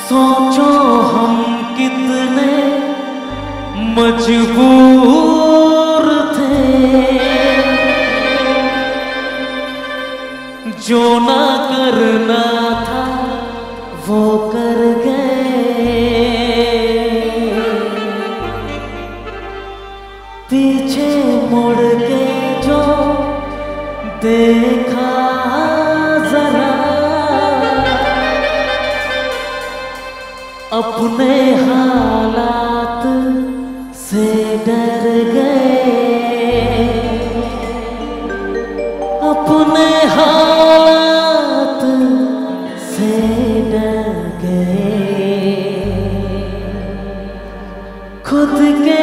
सोचो हम कितने मजबूर थे, जो ना करना था वो कर गए। पीछे मुड़ के जो देखा जरा, अपने हालात से डर गए। अपने हालात से डर गए। खुद के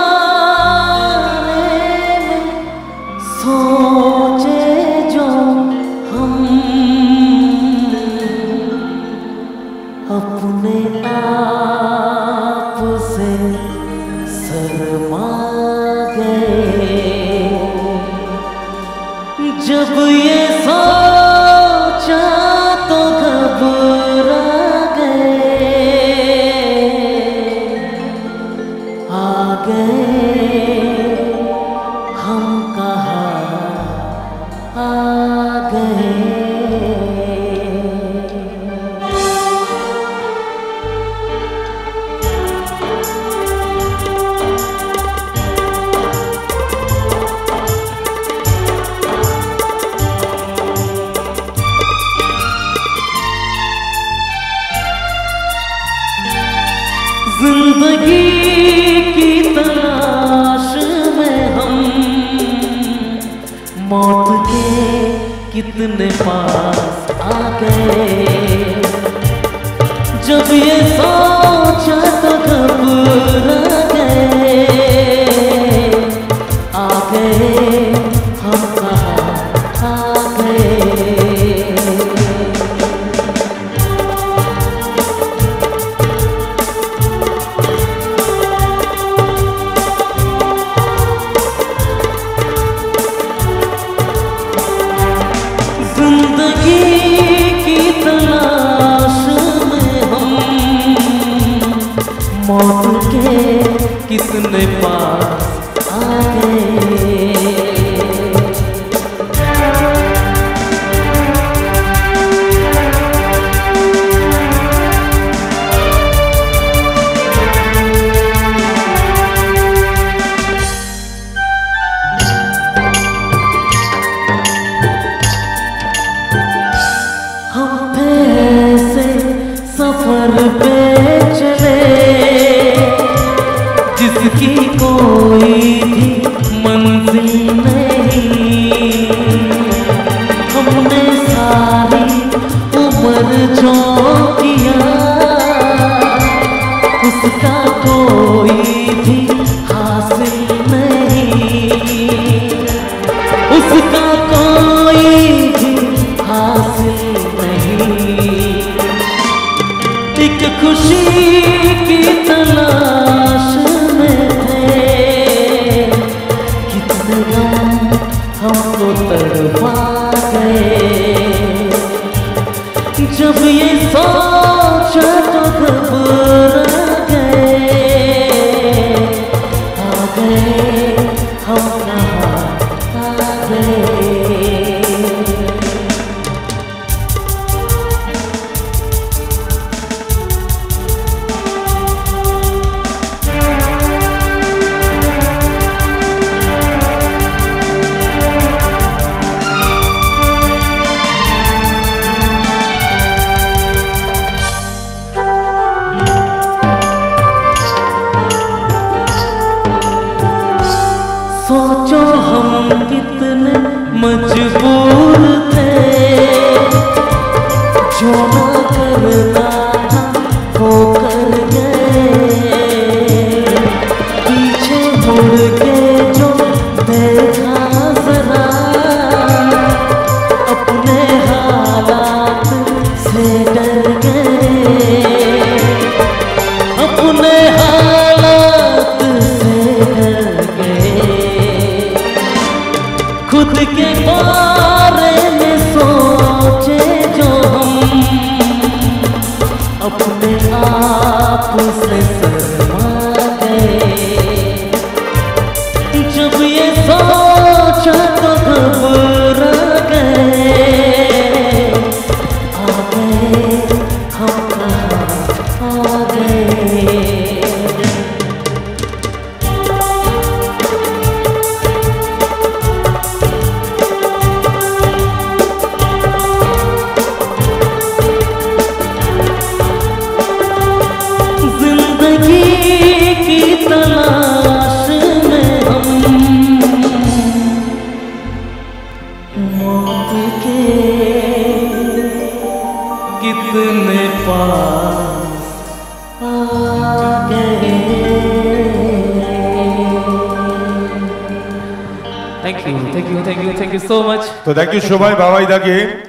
बारे में सोचे जो हम, अपने आप से शर्मा गए। जब ये सोचा तो घबरा गए। आ गए हम कहाँ आ गए। जिंदगी की तलाश में हम मौत के कितने पास आ गए। जब ये सोचा तो घबरा गए। आ गए हम कहाँ आ गए। जिंदगी की तलाश में हम मौत के कितने पास आ गए। सफर पे चले जिसकी कोई भी मंजिल नहीं। हमने सारी उम्र जो किया उसका कोई भी हासिल नहीं। उसका कोई भी हासिल नहीं। एक खुशी की तलाश में थे। कितने गम हमको तड़पा गए। जब ये सोचा तो घबरा गए। आ गए हम कहाँ आ गए। सोचो हम कितने मजबूर थे। जो ना करना था वो कर गए। पीछे मुड़ के जो देखा जरा, अपने हालात से डर गए। अपने हालात से डर गए। खुद के बारे में सोचे जो हम, अपने आप से शर्मा गए। जब ये सोचा तो घबरा गए। आ गए हम कहाँ आ गए। तलाश में हम मौत के कितने पास आ गए। Thank you so much. तो थैंक यू शोभाई बाबा इधर के